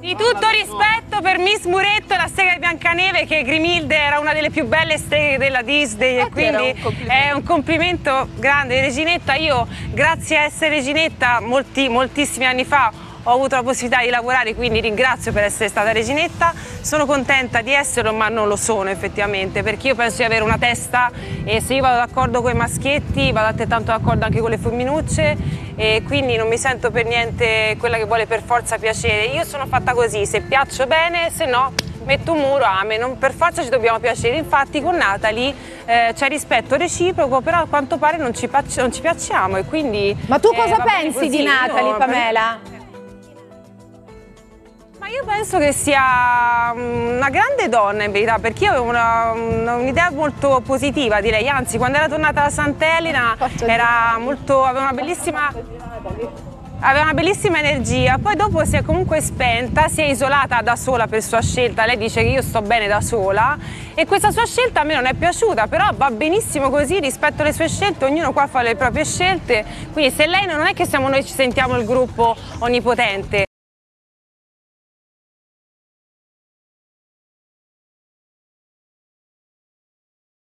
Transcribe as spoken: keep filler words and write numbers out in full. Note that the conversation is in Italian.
Di tutto rispetto per Miss Muretto e la strega di Biancaneve, che Grimilde era una delle più belle streghe della Disney, e quindi un è un complimento grande. Reginetta, io grazie a essere Reginetta molti, moltissimi anni fa ho avuto la possibilità di lavorare, quindi ringrazio per essere stata Reginetta. Sono contenta di esserlo, ma non lo sono effettivamente, perché io penso di avere una testa e se io vado d'accordo con i maschietti vado altrettanto d'accordo anche con le femminucce, e quindi non mi sento per niente quella che vuole per forza piacere. Io sono fatta così, se piaccio bene, se no metto un muro, ame, non per forza ci dobbiamo piacere. Infatti con Natalie eh, c'è rispetto reciproco, però a quanto pare non ci, non ci piacciamo, e quindi... Ma tu eh, cosa pensi così, di Natalie, io, Pamela? Per... Ma io penso che sia una grande donna in verità, perché io avevo un'idea un molto positiva, direi, anzi quando era tornata da Sant'Elena era molto, aveva una bellissima... Aveva una bellissima energia, poi dopo si è comunque spenta, si è isolata da sola per sua scelta. Lei dice che io sto bene da sola e questa sua scelta a me non è piaciuta, però va benissimo così, rispetto alle sue scelte, ognuno qua fa le proprie scelte, quindi se lei non è che siamo noi ci sentiamo il gruppo onnipotente,